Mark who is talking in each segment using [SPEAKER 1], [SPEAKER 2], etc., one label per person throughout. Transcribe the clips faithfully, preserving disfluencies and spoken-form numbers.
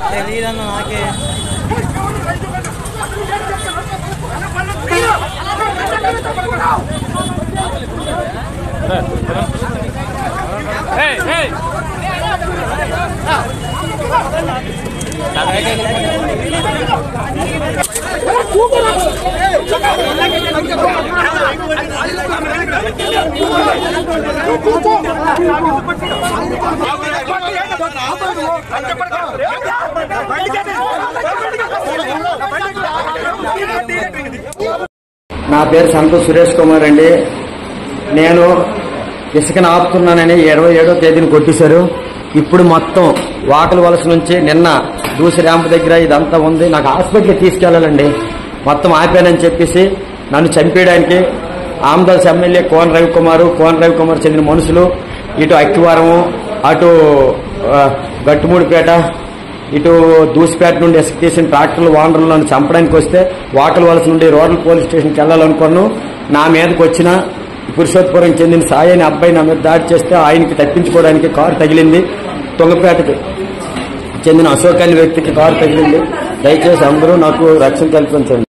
[SPEAKER 1] తెలీదన్న నాకే Hey, hey!
[SPEAKER 2] నా పేరు సంతు సురేష్ కుమార్ అండి. నేను ఇసుకను ఆపుతున్నానని ఇరవై ఏడో తేదీని కొట్టేశారు. ఇప్పుడు మొత్తం వాకల వలస నుంచి నిన్న దూసి ర్యాంప్ దగ్గర ఇదంతా ఉంది. నాకు హాస్పిటల్కి తీసుకెళ్లాలండి. మొత్తం ఆపానని చెప్పేసి నన్ను చంపేయడానికి ఆమదాస్ ఎమ్మెల్యే కోన రవికుమార్ కోన రవికుమార్ చెందిన మనుషులు ఇటు అక్కివారము, అటు గట్టుమూడిపేట, ఇటు దూసిపేట నుండి ఇసుక తీసిన ట్రాక్టర్లు వానర్లు నన్ను చంపడానికి వస్తే వాకల వలస నుండి రూరల్ పోలీస్ స్టేషన్కి వెళ్లాలనుకున్నాను. నా మీదకి వచ్చిన పురుషోత్పురం చెందిన సాయి అనే అబ్బాయి నా మీద దాడి చేస్తే ఆయనకి తప్పించుకోవడానికి కారు తగిలింది. తుంగపేటకి చెందిన అశోక్ అనే వ్యక్తికి కారు తగిలింది. దయచేసి అందరూ నాకు రక్షణ కల్పించండి.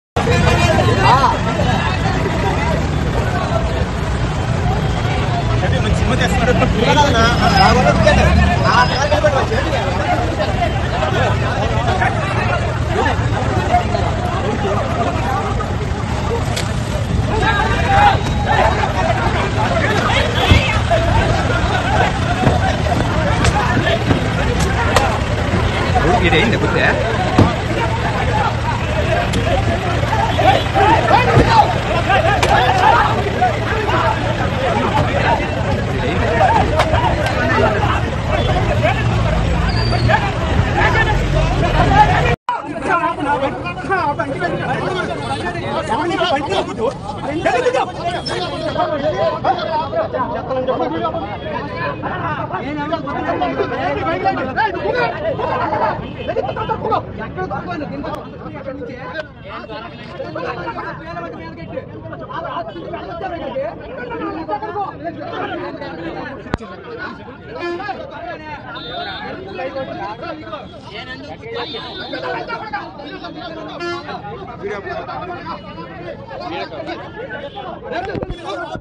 [SPEAKER 1] ఇదేంటి బుద్ధే వీడియో